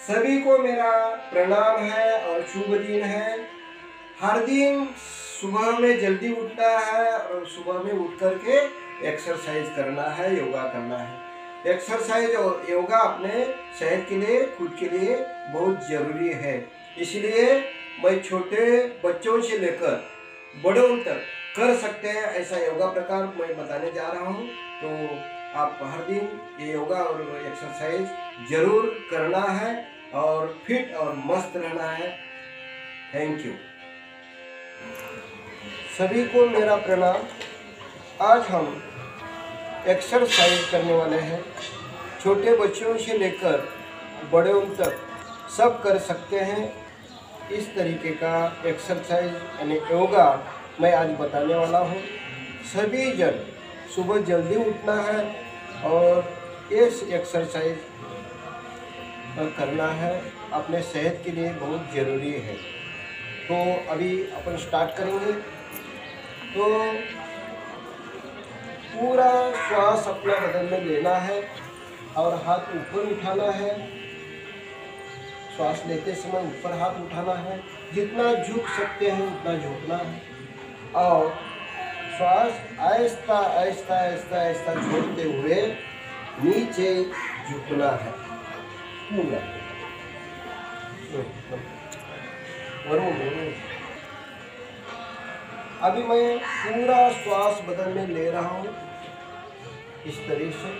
सभी को मेरा प्रणाम है और शुभ दिन है। हर दिन सुबह में जल्दी उठना है और सुबह में उठ करके एक्सरसाइज करना है, योगा करना है। एक्सरसाइज और योगा अपने सेहत के लिए, खुद के लिए बहुत जरूरी है। इसलिए मैं छोटे बच्चों से लेकर बड़ों तक कर सकते हैं ऐसा योगा प्रकार मैं बताने जा रहा हूँ। तो आप हर दिन ये योगा और एक्सरसाइज जरूर करना है और फिट और मस्त रहना है। Thank you. सभी को मेरा प्रणाम। आज हम एक्सरसाइज करने वाले हैं। छोटे बच्चों से लेकर बड़ों तक सब कर सकते हैं। इस तरीके का एक्सरसाइज यानी योगा मैं आज बताने वाला हूँ। सभी जन सुबह जल्दी उठना है और इस एक्सरसाइज करना है, अपने सेहत के लिए बहुत ज़रूरी है। तो अभी अपन स्टार्ट करेंगे। तो पूरा श्वास अपना बदन में लेना है और हाथ ऊपर उठाना है। श्वास लेते समय ऊपर हाथ उठाना है, जितना झुक सकते हैं उतना झुकना है और श्वास आहिस्ता आहिस्ता आहिस्ता आहिस्ता छोड़ते हुए नीचे झुकना है पूरा। अभी मैं पूरा श्वास बदन में ले रहा हूँ इस तरह से।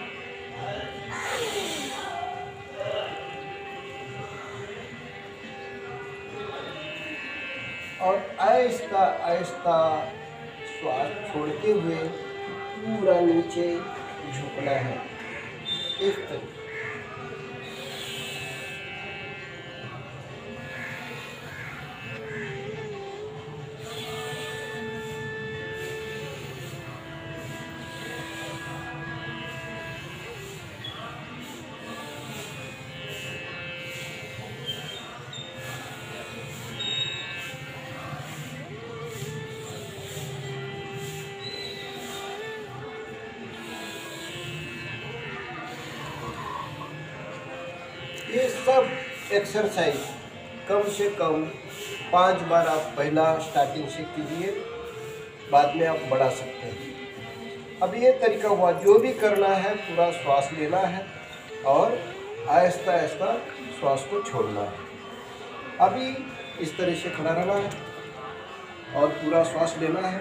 और आहिस्ता आहिस्ता श्वास छोड़ते हुए पूरा नीचे झुकना है इस तरह। ये सब एक्सरसाइज कम से कम 5 बार आप पहला स्टार्टिंग से कीजिए, बाद में आप बढ़ा सकते हैं। अब ये तरीका हुआ, जो भी करना है पूरा श्वास लेना है और आहिस्ता आहिस्ता श्वास को छोड़ना है। अभी इस तरह से खड़ा रहना है और पूरा श्वास लेना है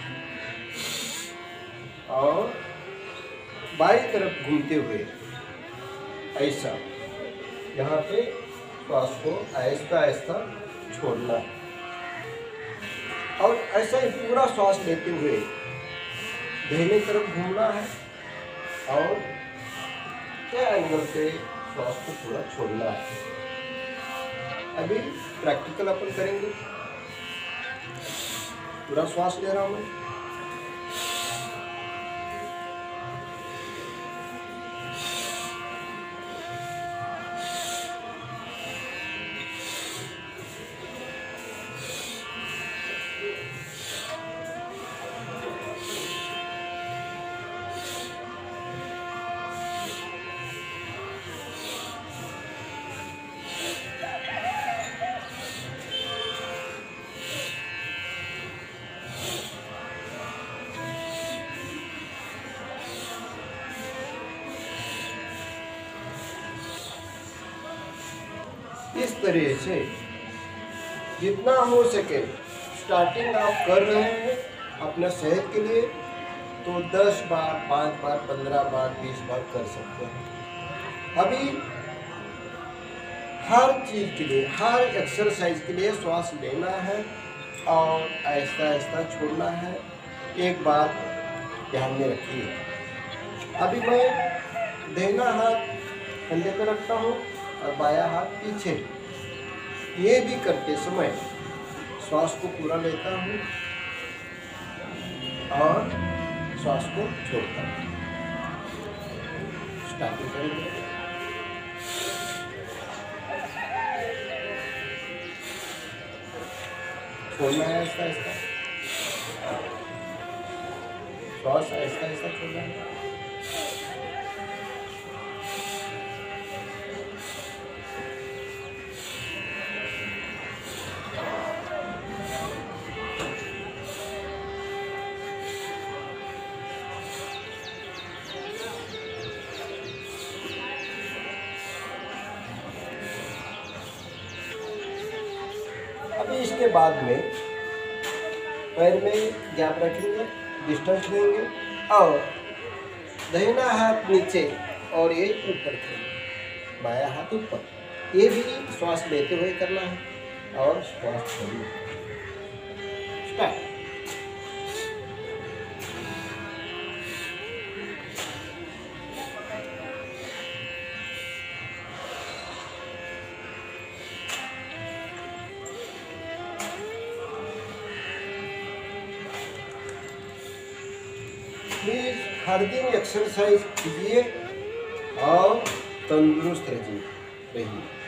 और बाईं तरफ घूमते हुए ऐसा यहाँ पे श्वास को आहिस्ता आहिस्ता छोड़ना है और ऐसा ही पूरा श्वास लेते हुए दाहिने तरफ घूमना है और क्या एंगल से श्वास को पूरा छोड़ना है। अभी प्रैक्टिकल अपन करेंगे। पूरा श्वास ले रहा हूँ मैं। इस तरह से जितना हो सके स्टार्टिंग आप कर रहे हैं अपना सेहत के लिए तो 10 बार, 5 बार, 15 बार, 20 बार कर सकते हैं। अभी हर चीज़ के लिए, हर एक्सरसाइज के लिए श्वास लेना है और आहिस्ता आहिस्ता छोड़ना है। एक बात ध्यान में रखिए। अभी मैं दाहिना हाथ कंधे पर रखता हूँ और बायां हाथ पीछे। ये भी करते समय श्वास को पूरा लेता हूँ और श्वास को छोड़ता हूँ। स्टार्टिंग करेंगे। छोड़ना है आहिस्ता आहिस्ता, श्वास आहिस्ता आहिस्ता छोड़ना है। के बाद में पैर में गैप रखेंगे, डिस्टेंस देंगे और दाहिना हाथ नीचे और ये ऊपर करेंगे, बायां हाथ ऊपर। ये भी श्वास लेते हुए करना है और श्वास छोड़ना। स्टार्ट। प्लीज हर दिन एक्सरसाइज कीजिए और तंदुरुस्त रहिए।